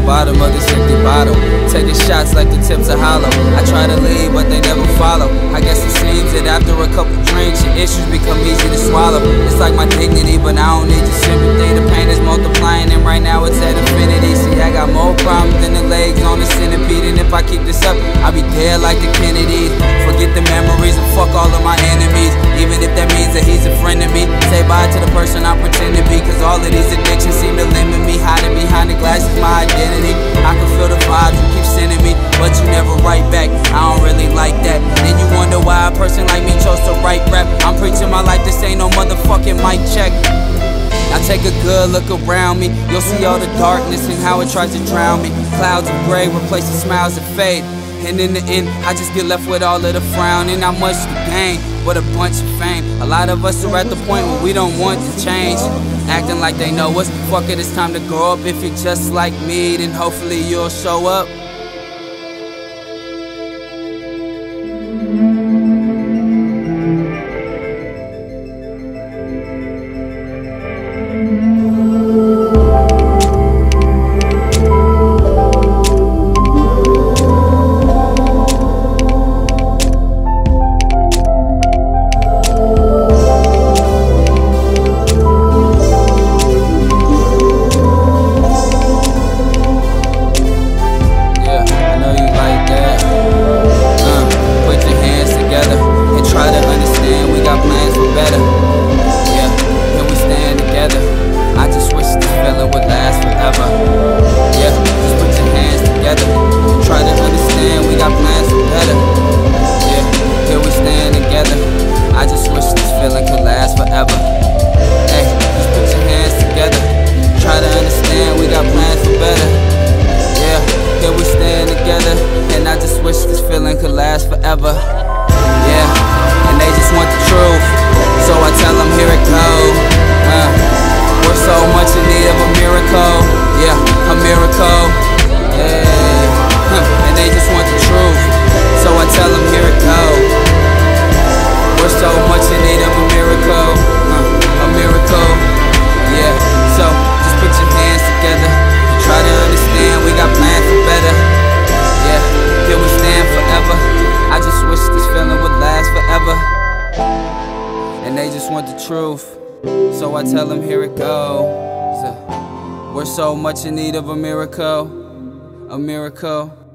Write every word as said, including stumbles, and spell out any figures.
bottom of this empty bottle, taking shots like the tips are hollow. I try to leave, but they never follow. I guess it seems that after a couple drinks, your issues become easy to swallow. It's like my dignity, but I don't need your sympathy. The pain is multiplying, and right now it's at infinity. See, I got more problems than the legs on the centipede, and if I keep this up, I'll be dead like the Kennedys. Forget the memories and fuck all of my enemies, even if that means that he's a friend of me. Say bye to the person I pretend to be, cause all of these addictions seem to limit me. Hiding behind the glass is my identity. I can feel the vibes you keep sending me, but you never write back. I don't really like that. Then you wonder why a person like me chose to write rap. I'm preaching my life, this ain't no motherfucking mic check. Now take a good look around me, you'll see all the darkness and how it tries to drown me. Clouds of gray replace the smiles that fade, and in the end, I just get left with all of the frowning. Not much to gain, but a bunch of fame. A lot of us are at the point where we don't want to change, acting like they know us. Fuck it, it's time to grow up. If you're just like me, then hopefully you'll show up. Could last forever, yeah, and they just want the truth, so I tell them here it goes. uh, We're so much in need of a miracle, yeah, a miracle, yeah, huh. And they just want the truth, so I tell them here it goes. We're so much in need of a miracle, uh, a miracle, yeah. So just put your hands together and try to understand we got plans for better. Yeah, here we stand forever. I just wish this feeling would last forever. And they just want the truth, so I tell them here it goes. We're so much in need of a miracle, a miracle.